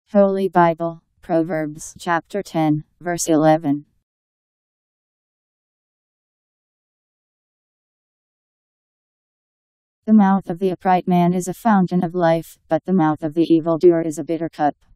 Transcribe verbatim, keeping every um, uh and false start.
Holy Bible Proverbs Chapter ten, verse eleven. The mouth of the upright man is a fountain of life, but the mouth of the evildoer is a bitter cup.